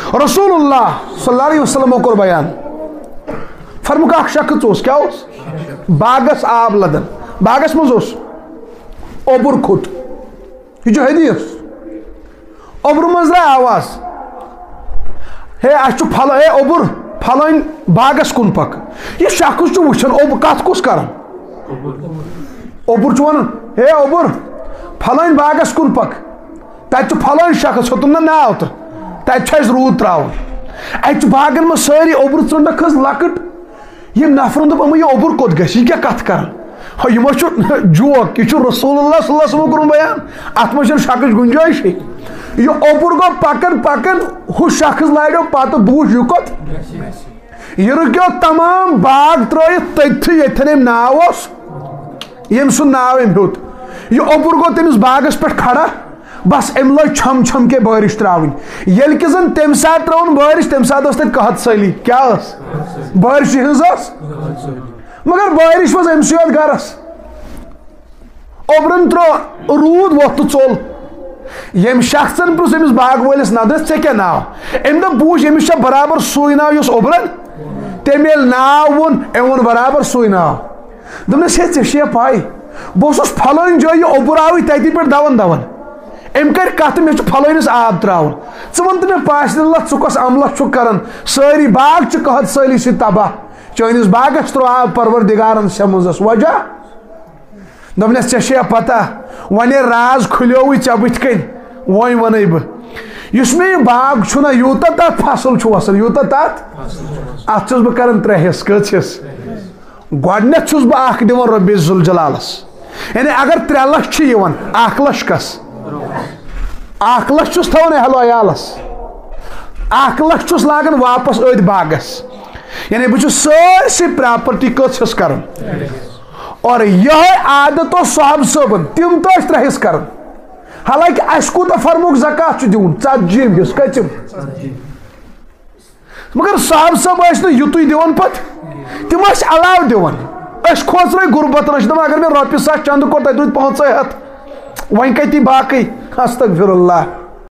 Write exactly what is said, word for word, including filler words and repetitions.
رسول اللہ صلی اللہ علیہ وسلم کور بیان فرمک اخ شخص اس کیا اس باغس آب لدن باغس مز اس اوبر کھت یہ جو حدیث اوبر مز رہا آواز ہے اچھو پھل ہے اوبر پھلائن باغس کن پک یہ شخص چھ وچھن اوبر کت کس کران اوبر چھ ونان ہے اوبر پھلائن باغس کن پک تت پھلائن شخص ہوتن نا ناو تو تت رود تراون ات باغن من ساری اوبر ژنڈ کھز لکٹ یم نفرن دپ یہ اوبر کوت گژھِ یہ کیا کت کران یہ جوک یہ رسول اللہ صلی اللہ علیہ وسلم کورن بیان ات من شکچ گنجائش یہ اوبر گو پکن پکن ہو شخص لارو پتہ بوچھ یہ کت یہ رکیو تمام باغ ترائت تتھ یتھن ام ناو اس یم سن ناو ام ہیوت یہ اوبر گو تمس باغس پہ کھڑا بس ام لگ چھم چھم کے بارش تراؤن یل کہ زن تم سات تراؤن بارش تم سات اس تک قحط سالی کیا اس بارش ہنز اس مگر بارش was ام سیت گرس اوبرن ترو رود وقت ژول یم شخصن پرس امس باغ وٲلِس ندس ژےٚ کیٛاہ ناو ام دپ بوٗچھ أمِس چھا برابر سُے ناو یُس اوبرن تٔمۍ ییٚلہِ ناو ووٚن أمۍ ووٚن برابر سُے ناو دوٚپنس ہے ژےٚ چھےٚ پاے بہٕ اوسُس پھلٲنۍ جایہِ یہِ اوبُر آوٕے تتی پٮ۪ٹھ دون دون ام کر کت مے پھلٲنس آب تراون ژٕ ون تہٕ مےٚ پاسہِ اللہ ژٕ کۄس عملہ چھُکھ کران سٲری باغ چھِ قحط سٲلی سۭتۍ تباہ چٲنِس باغس ترٛوو آب پروردگارن سیٚمٕژس وجہ دوٚپنس ژےٚ چھےٚ پتہ وۄنۍ راز کھُلیوٕے ژےٚ بٕتھِ کَنۍ وۄنۍ ونے بہٕ یُس مےٚ یہِ باغ چھُنہ یوٗتاہ تتھ فصل چھُ وسان یوٗتاہ تتھ اتھ چھُس بہٕ کران ترٛےٚ حصہٕ کٔژ حصہٕ گۄڈنیتھ چھُس بہٕ اکھ دِوان رۄبِ ذوالجلالس یعنی اگر ترٛےٚ لچھ چھِ یِوان اکھ لچھ کس اکھ لچھ چھُس تھاوان اہل عیالس اکھ لچھ چھُس لاگان واپس أتھۍ باغس یعنی بہٕ چھُس سٲرسٕے پراپرٹی کٔژ حصہٕ کران اور یہے عادت اوس صحاب صٲبن تِم تہِ ٲسۍ ترٛےٚ حصہٕ کران حالانکہ اس کوٗتاہ فرموک زکات چھُ دیُن ژتجی حصہٕ کٔژِم مگر صحاب صٲب ٲسۍ نہٕ یُتُے دِوان پتہٕ تِم ٲسۍ علاوٕ دِوان أسۍ کھوژرٲے غُربتن أسۍ چھِ دپان اگر مےٚ رۄپیہِ ساس چندٕ کوٚر تتہِ روٗدۍ پانٛژے ہتھ وۄنۍ کتی باقٕے استغفر اللہ